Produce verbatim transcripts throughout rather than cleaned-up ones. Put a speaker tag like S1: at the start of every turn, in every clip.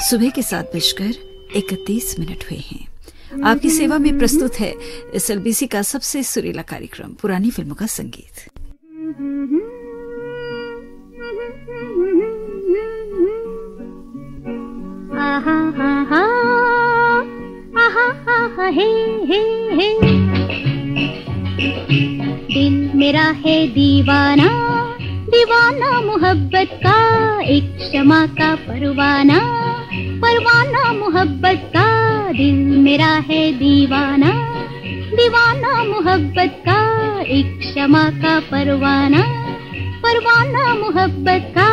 S1: सुबह के सात बजकर इकतीस मिनट हुए हैं। आपकी सेवा में प्रस्तुत है एस एल बी सी का सबसे सुरीला कार्यक्रम पुरानी फिल्मों का संगीत।
S2: आहा आहा आहा आहा हे हे हे, दिल मेरा है दीवाना दीवाना मोहब्बत का, एक शमा का परवाना परवाना मोहब्बत का। दिल मेरा है दीवाना दीवाना मोहब्बत का, एक शमा का परवाना परवाना मोहब्बत का।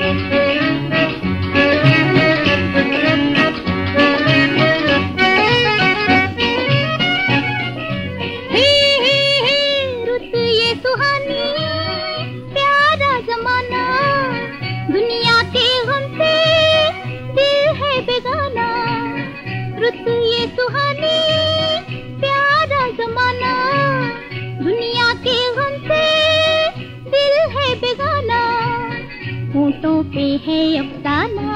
S2: हे हे हे रुत ये सुहानी प्यारा जमाना, दुनिया के गम से दिल है बेगाना। रुत ये सुहानी प्यारा जमाना, दुनिया के गम से दिल है बेगाना। होठों पे है अफसाना,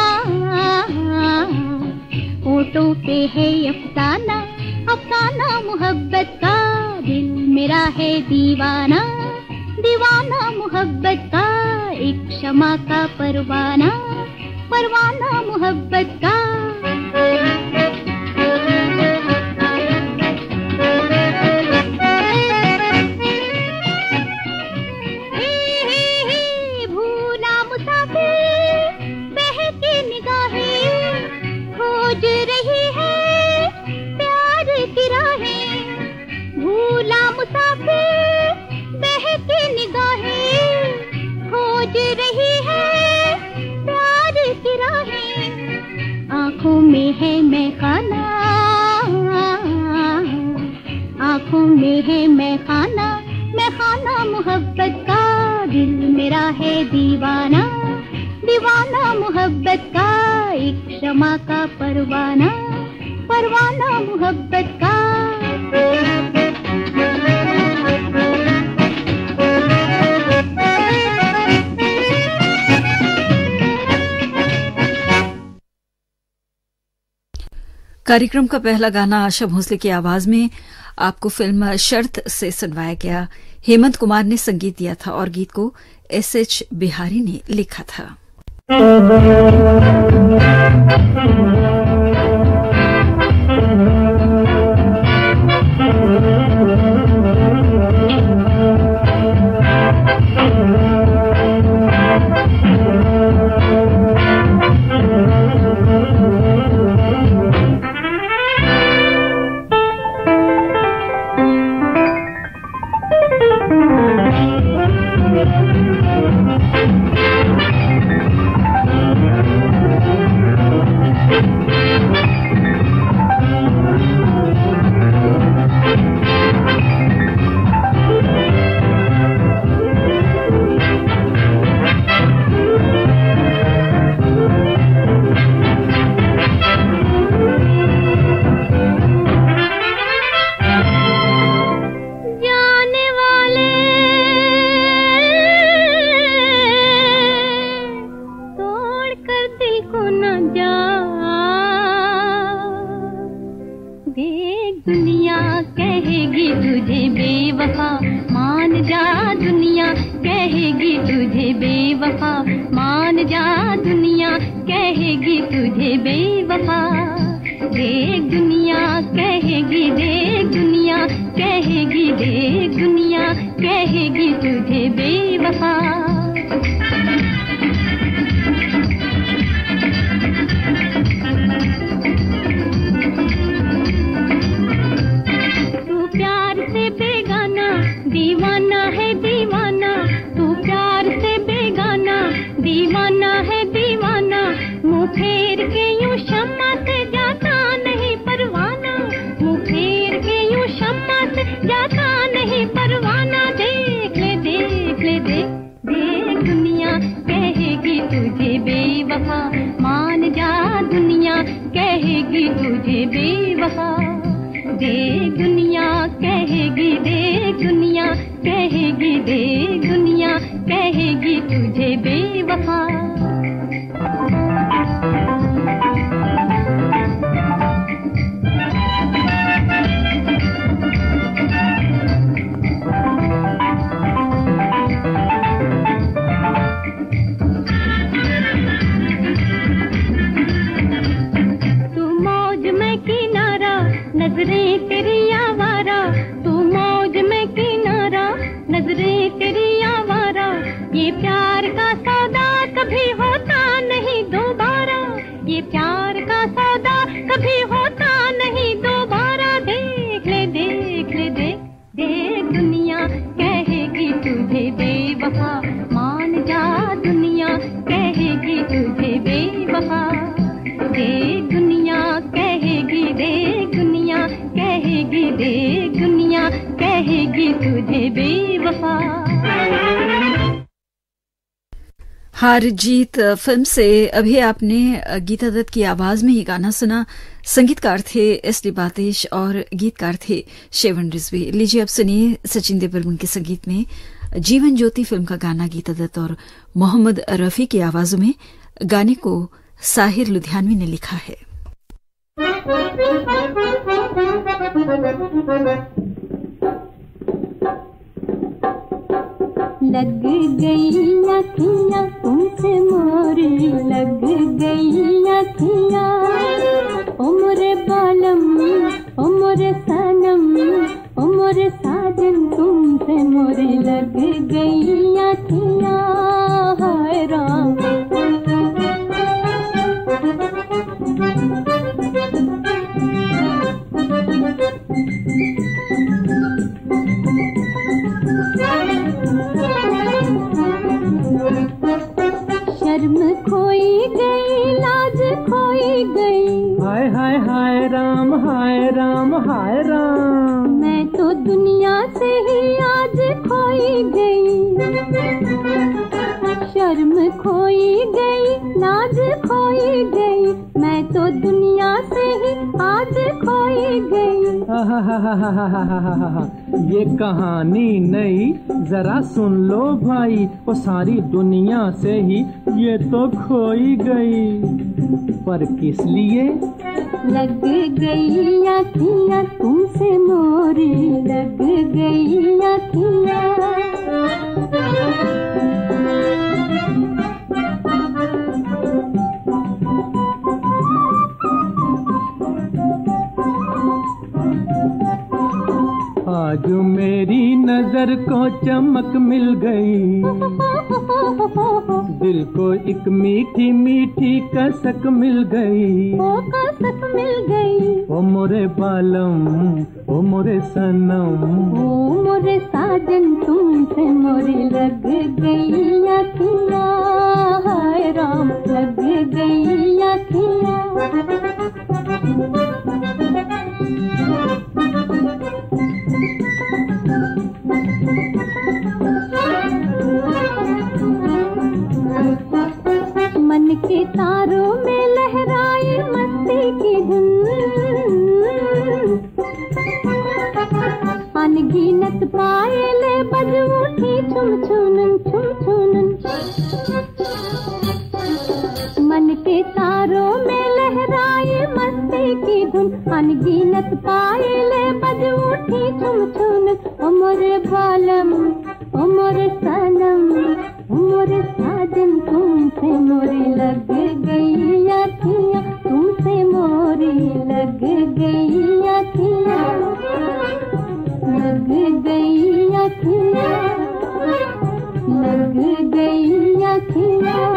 S2: होठों पे है अफसाना अफसाना मोहब्बत का। दिल मेरा है दीवाना दीवाना मोहब्बत का, एक शमा का परवाना परवाना मोहब्बत का। हे हे हे भूला मुसाफिर बहकी निगाहें, खोज रही है प्यार की राहें। भूला मुसाफिर बहकी निगाहें, खोज रही है प्यार की राहें। आँखों में है मैं खाना, आँखों में है मैं खाना मैं खाना मोहब्बत का। दिल मेरा है दीवाना दीवाना मोहब्बत का, एक शमा का परवाना परवाना मोहब्बत का।
S1: कार्यक्रम का पहला गाना आशा भोसले की आवाज में आपको फिल्म शर्त से सुनवाया गया। हेमंत कुमार ने संगीत दिया था और गीत को एस एच बिहारी ने लिखा था। देख दुनिया कहेगी, देख दुनिया कहेगी, देख दुनिया कहेगी तुझे बेवफा।
S2: देख दुनिया कहेगी, देख दुनिया कहेगी, देख दुनिया कहेगी तुझे बेवफा।
S1: हार जीत फिल्म से अभी आपने गीता दत्त की आवाज में ही गाना सुना। संगीतकार थे एस डी बातेश और गीतकार थे शेवन रिजवी। लीजिए अब सुनिए सचिन देवबर्मन के संगीत में जीवन ज्योति फिल्म का गाना गीता दत्त और मोहम्मद रफी की आवाजों में। गाने को साहिर लुधियानवी ने लिखा है।
S2: लग गई अखियाँ तुमसे मोरी, लग गई अखियाँ उम्र बालम उम्र सनम उम्र साजन तुमसे मोरी, लग गई अखियाँ हाय राम। शर्म खोई गई, लाज खोई गई,
S3: हाय हाय हाय राम हाय राम हाय राम।
S2: मैं तो दुनिया से ही आज खोई गई। शर्म खोई गई, लाज खोई गई, मैं तो दुनिया से ही आज खोई गई।
S3: ये कहानी नई जरा सुन लो भाई, वो सारी दुनिया से ही ये तो खोई गई, पर किस लिए?
S2: लग गई अखियाँ तुमसे मोरी, लग गई अखियाँ।
S3: आज मेरी नजर को चमक मिल गई, दिल को एक मीठी मीठी कसक मिल गई,
S2: ओ कसक मिल गई,
S3: ओ मोरे बालम ओ मोरे सनम,
S2: ओ मोरे साजन तुमसे मोरी, लग गई अखियाँ हाय राम, लग गई अखियाँ। मन के तारों में लहराए मस्ती की धुन, अनगिनत पायले बज उठी छुम छुनन छुम छुनन। मन के तारों में लहराए मस्ती की धुन, अनगिनत पायले बज उठी छुम छुनन। ओ मोरे बालम ओ मोरे सनम ओ मोरे साजन तुमसे मोरी, लग गई अखियाँ तुमसे मोरी, लग गई अखियाँ, लग गई अखियाँ, लग गई अखियाँ।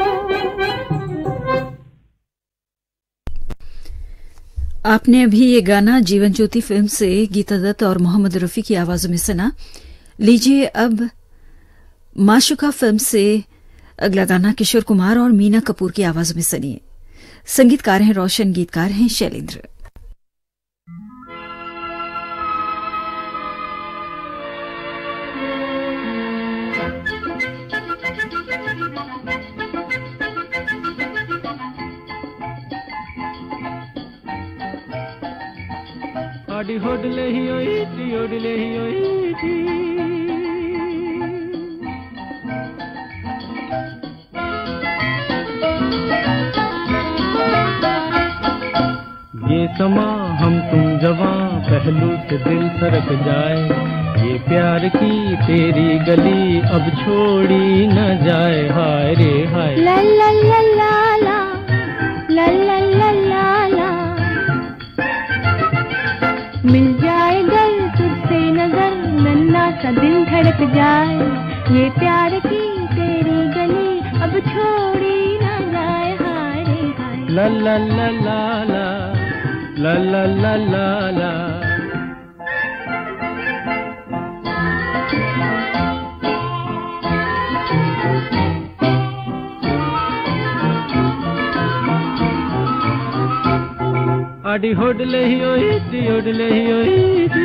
S1: आपने अभी ये गाना जीवन ज्योति फिल्म से गीता दत्त और मोहम्मद रफी की आवाजों में सुना। लीजिए अब माशुका फिल्म से अगला गाना किशोर कुमार और मीना कपूर की आवाजों में सुनिए। संगीतकार हैं रोशन, गीतकार हैं शैलेंद्र।
S3: आडी होडले ही ओई टी ओडले ही ओई टी, ये समा हम तुम जवां, पहलू से दिल सरक जाए, ये प्यार की तेरी गली अब छोड़ी न जाए, हाय रे हाय।
S2: ला ला ला ला ला ला ला ला ला ला, मिल जाए गर तुझसे नजर, नन्ना सा दिल धड़क जाए, ये प्यार की तेरी गली अब छोड़ी न जाए, हाय रे हाय।
S3: ला ला ला ला ला ला ला ला ला ला। आडी होडले ही ओईती ओडले ही ओईती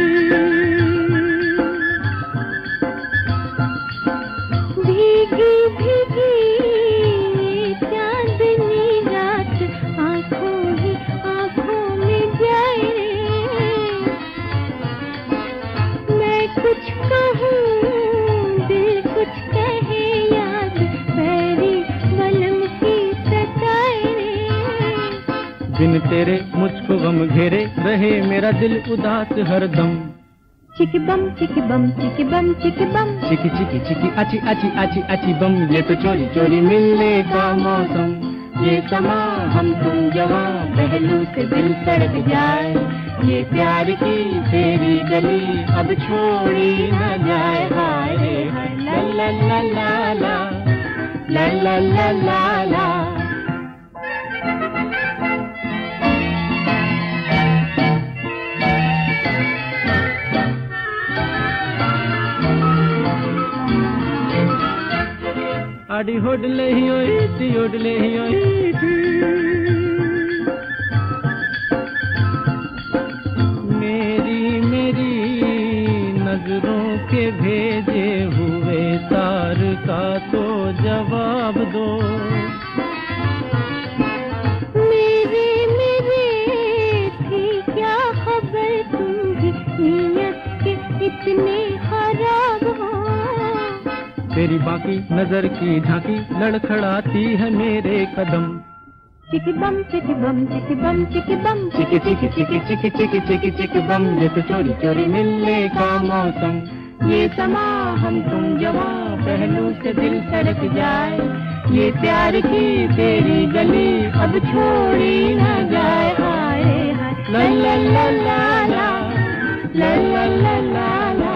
S2: भीगी भीगी चांदनी रात आंखों ही आंखों में जाए मैं कुछ कहूँ दिल कुछ कहे याद बैरी बलम की सताए
S3: बिन तेरे मुझको गम घेरे रहे मेरा दिल उदास हरदम
S2: चिकी बम चिकी बम चिकी बम चिकी बम
S3: चिकी चिकी चिकी अची अची अची अची बम ये तो चोरी चोरी मिलने का मौसम ये समा हम तुम जवां पहलू से दिल सड़क जाए ये प्यार की तेरी गली अब छोड़ी न जाए हाय हाय ला ला ला ला ला ला ला ला ला आडी होडले ही ओईती ओडले ही ओईती मेरी मेरी नजरों के भेजे हुए तार का तो जवाब दो
S2: मेरे मेरे थी क्या खबर तुम भी नियत के इतने खराब हो
S3: तेरी बाकी नजर की झांकी लड़खड़ाती है मेरे कदम
S2: चिकी बम चिकी बम चिकी बम चिकी बम
S3: चिकी चिकी चिकी चिकी चिकी चिकी चिकी बम ये तो चोरी चोरी मिलने का मौसम ये समा हम तुम जवां पहलू से दिल सड़क जाए ये प्यार की तेरी गली अब छोड़ी न जाए हाय हाय ला ला ला ला ला ला ला ला ला।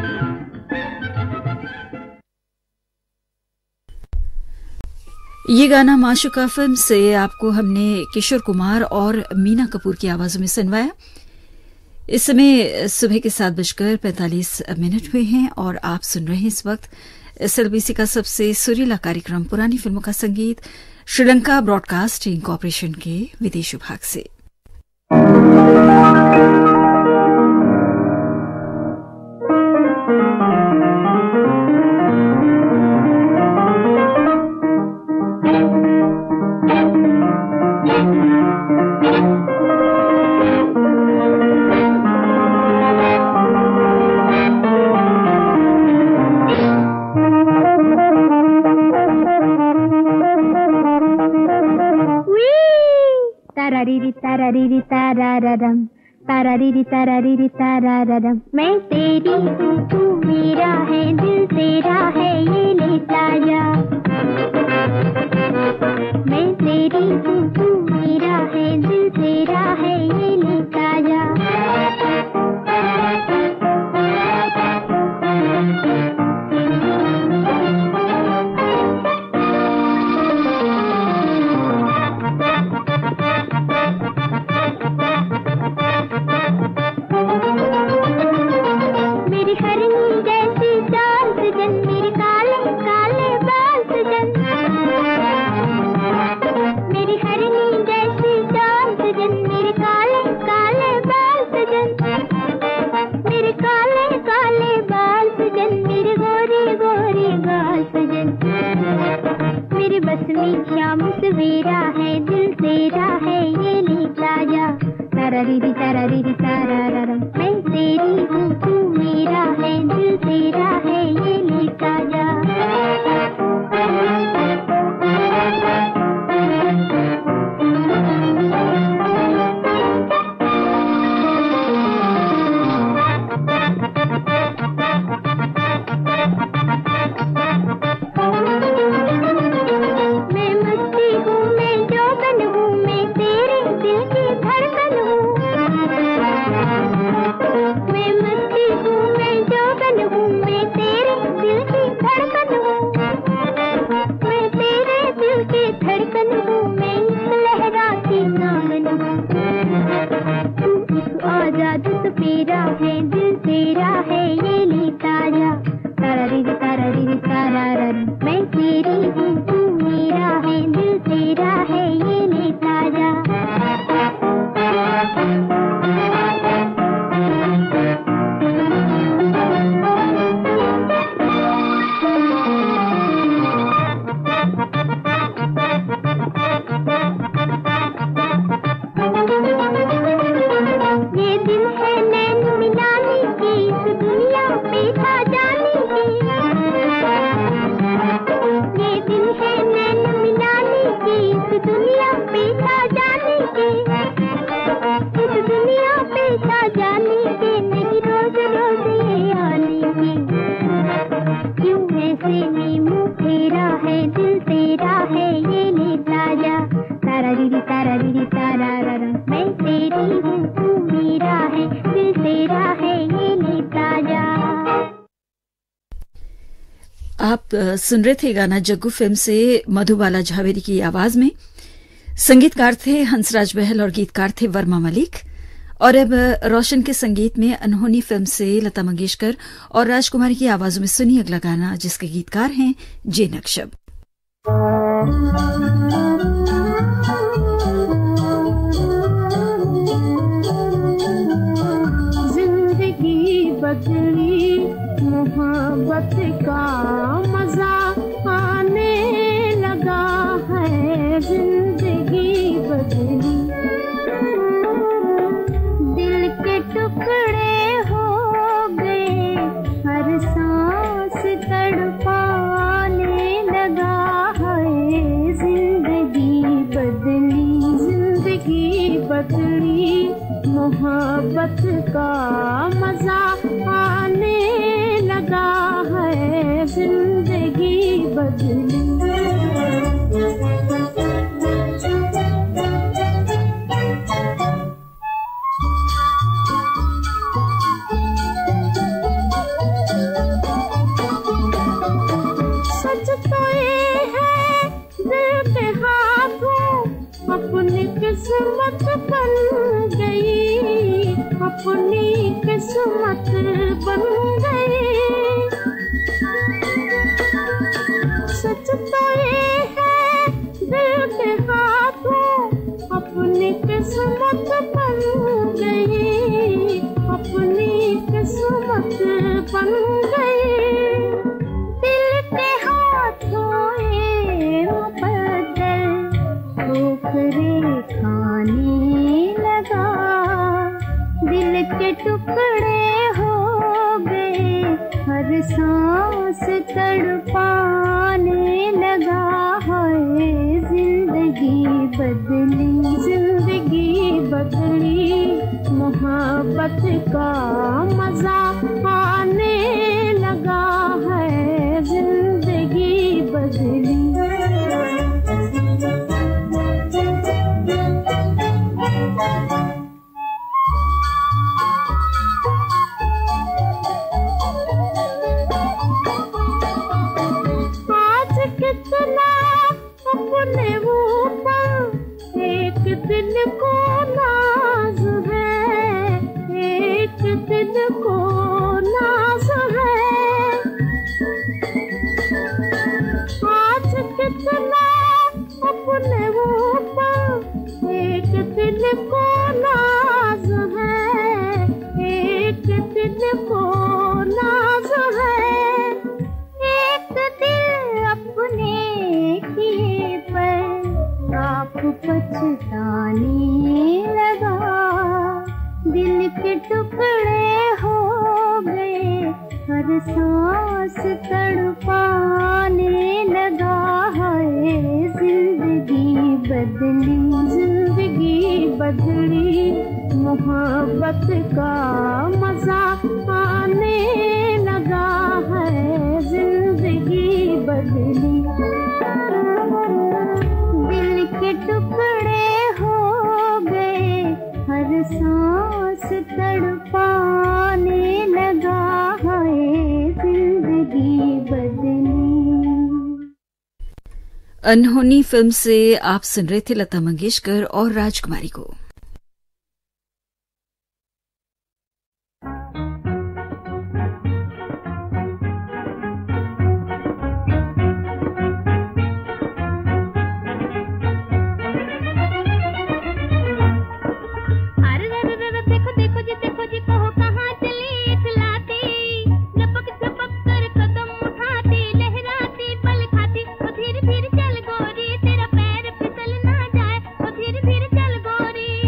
S1: ये गाना माशुका फिल्म से आपको हमने किशोर कुमार और मीना कपूर की आवाजों में सुनवाया। इस समय सुबह के सात बजकर पैंतालीस मिनट हुए हैं और आप सुन रहे हैं इस वक्त एसएलबीसी का सबसे सुरीला कार्यक्रम पुरानी फिल्मों का संगीत श्रीलंका ब्रॉडकास्टिंग कॉरपोरेशन के विदेश विभाग से।
S2: तारारीरी तारारीरी ताराररम तारारीरी तारारीरी ताराररम मैं तेरी हूँ तू मेरा है दिल तेरा है ये लेता जा मैं तेरी हूँ तू मेरा है दिल तेरा है ये लेता जा श्याम सवेरा है दिल तेरा है ये लेता जा तारारीरी तारारीरी ताराररम मैं तेरी हूँ तू मेरा है दिल तेरा है ये लेता जा तेरी तारारा, मैं तेरी हूँ तू मेरा है, दिल तेरा है ये लेता जा।
S1: आप सुन रहे थे गाना जग्गू फिल्म से मधुबाला झावेरी की आवाज में। संगीतकार थे हंसराज बहल और गीतकार थे वर्मा मलिक। और अब रोशन के संगीत में अनहोनी फिल्म से लता मंगेशकर और राजकुमारी की आवाजों में सुनिए अगला गाना, जिसके गीतकार हैं जे नक्शब।
S4: जिंदगी बदली, मोहब्बत का मजा आने लगा है। जिंदगी बदली, दिल के टुकड़े हो गए, हर सांस तड़पाने लगा है। जिंदगी बदली, जिंदगी बदली, मोहब्बत का मजा आने लगा है। जिंदगी बदली, सच तो ये है दिल के हाथों अपनी किस्मत बन गई, अपनी किस्मत बन गई। सच तो ये है दिल के हाथों अपनी किस्मत बन गई, अपनी किस्मत बन गई। दिल के हाथों ये मुकद्दर ठोकरे खाने लगा, दिल के टुकड़े हो गए, हर सांस तड़पाने लगा है। जिंदगी बदली, जिंदगी बदली, मोहब्बत का मजा आने लगा है। जिंदगी बदली, आज कितना अपने ऊपर एक दिल को नाज है, एक दिल को नाज है। आज कितना अपने ऊपर एक दिल को नाज है, एक दिल को नाज है। एक दिल अपने किए पर आप पछताने लगा, दिल के टुकड़े हो गए, हर सांस तड़पाने लगा है। जिंदगी बदली, जिंदगी बदली, मोहब्बत का मजा आने लगा है। जिंदगी बदली, दिल के टुकड़े हो गए, हर सांस तड़पाने लगा है। जिंदगी बदली।
S1: अनहोनी फिल्म से आप सुन रहे थे लता मंगेशकर और राजकुमारी को।
S2: धीरे धीरे चल गोरी, तेरा पैर फिसल ना जाए, ओ धीरे धीरे चल गोरी।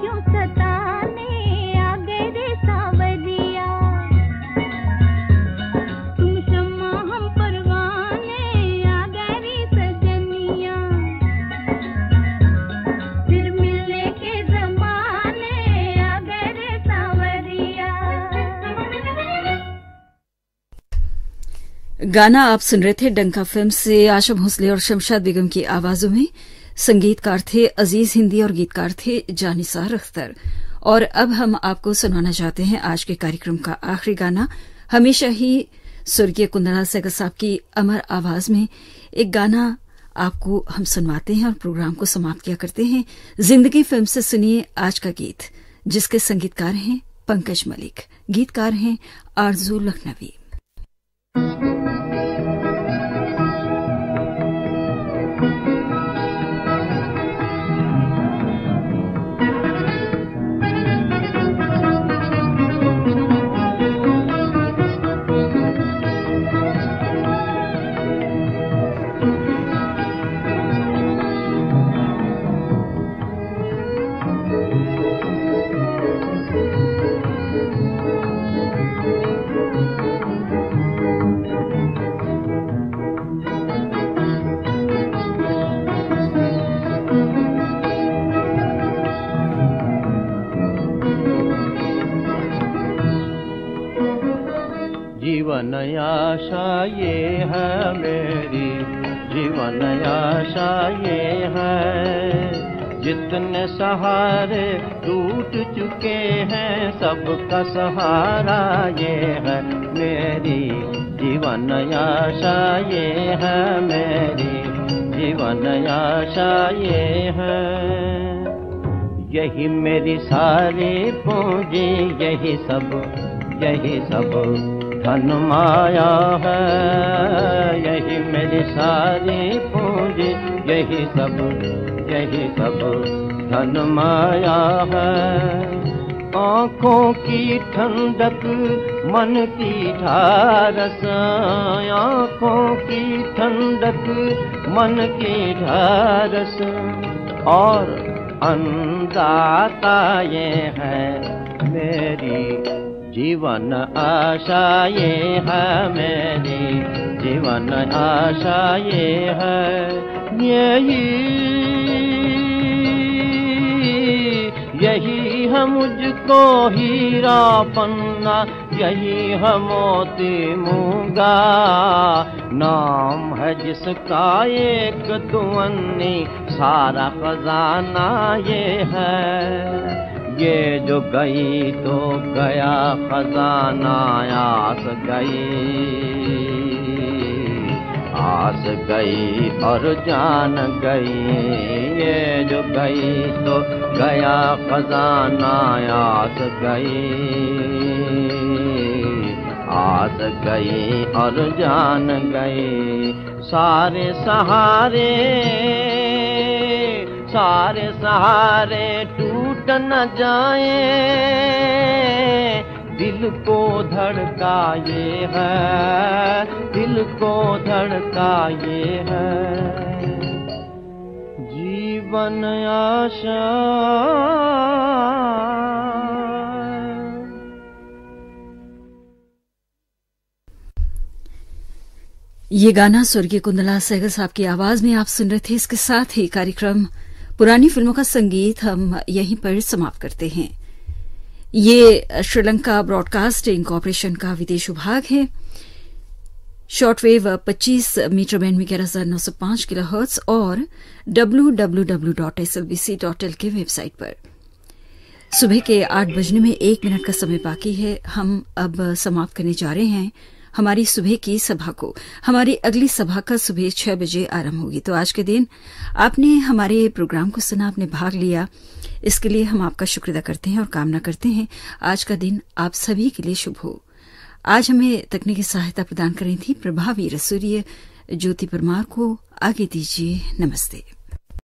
S4: क्यों सताने आ गए रे सावरिया। तुम शम्मा हम परवाने आ गए रे सजनिया। फिर मिलने के जमाने आ गए रे सावरिया।
S1: गाना आप सुन रहे थे डंका फिल्म से। आशा भोसले और शमशाद बेगम की आवाजों में। संगीतकार थे अजीज हिंदी और गीतकार थे जानिसार अख्तर। और अब हम आपको सुनाना चाहते हैं आज के कार्यक्रम का आखिरी गाना। हमेशा ही स्वर्गीय कुंदनलाल सहगल साहब की अमर आवाज में एक गाना आपको हम सुनवाते हैं और प्रोग्राम को समाप्त किया करते हैं। जिंदगी फिल्म से सुनिए आज का गीत, जिसके संगीतकार हैं पंकज मलिक, गीतकार हैं आरजू लखनवी।
S5: जीवन आशा ये है मेरी, जीवन आशा ये है। जितने सहारे टूट चुके हैं सबका सहारा ये है मेरी। जीवन आशा ये है मेरी, जीवन आशा ये है। यही मेरी सारी पूंजी, यही सब यही सब धन माया है। यही मेरी सारी पूंजी, यही सब यही सब धन माया है। आँखों की ठंडक मन की ढारस, आँखों की ठंडक मन की ढारस। और अंदाता ये है मेरी जीवन आशा ये है मेरी, जीवन आशा ये है। यही यही है मुझको हीरा पन्ना, यही है मोती मूंगा। नाम है जिसका एक दुअन्नी, सारा खजाना ये है। ये जो गई तो गया खजाना, आस गई आस गई और जान गई। ये जो गई तो गया खजाना, आस गई आस गई और जान गई। सारे सहारे सारे सहारे टूट न जाए, दिल को धड़का ये है, दिल को धड़का ये है। जीवन आशा
S1: ये गाना स्वर्गीय कुंदनलाल सहगल साहब की आवाज में आप सुन रहे थे। इसके साथ ही कार्यक्रम पुरानी फिल्मों का संगीत हम यहीं पर समाप्त करते हैं। ये श्रीलंका ब्रॉडकास्टिंग कॉरपोरेशन का विदेश विभाग है। शॉर्टवेव पच्चीस मीटर बैंड में ग्यारह हजार नौ सौ पांच किलो हर्ट्ज और W W W dot S L B C dot L K website पर। सुबह के आठ बजने में एक मिनट का समय बाकी है। हम अब समाप्त करने जा रहे हैं हमारी सुबह की सभा को। हमारी अगली सभा का सुबह छह बजे आरंभ होगी। तो आज के दिन आपने हमारे प्रोग्राम को सुना, आपने भाग लिया, इसके लिए हम आपका शुक्र अदा करते हैं और कामना करते हैं आज का दिन आप सभी के लिए शुभ हो। आज हमें तकनीकी सहायता प्रदान कर रही थी प्रभावी रसूरिया ज्योति परमार को। आगे दीजिए नमस्ते।